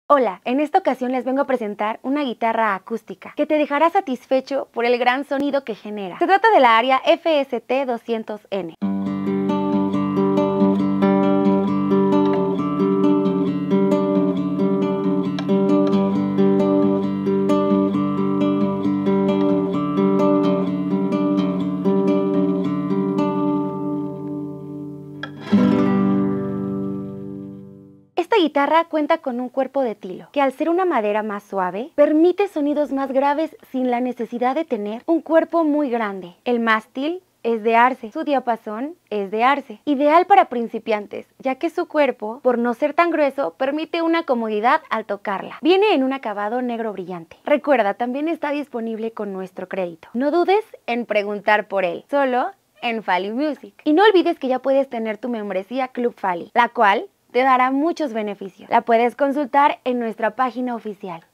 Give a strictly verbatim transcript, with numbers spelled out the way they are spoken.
Hola, en esta ocasión les vengo a presentar una guitarra acústica que te dejará satisfecho por el gran sonido que genera. Se trata de la Aria F S T doscientos N. Esta guitarra cuenta con un cuerpo de tilo, que al ser una madera más suave, permite sonidos más graves sin la necesidad de tener un cuerpo muy grande. El mástil es de arce, su diapasón es de arce, ideal para principiantes, ya que su cuerpo, por no ser tan grueso, permite una comodidad al tocarla. Viene en un acabado negro brillante. Recuerda, también está disponible con nuestro crédito. No dudes en preguntar por él, solo en Fali Music. Y no olvides que ya puedes tener tu membresía Club Fali, la cual te dará muchos beneficios. La puedes consultar en nuestra página oficial.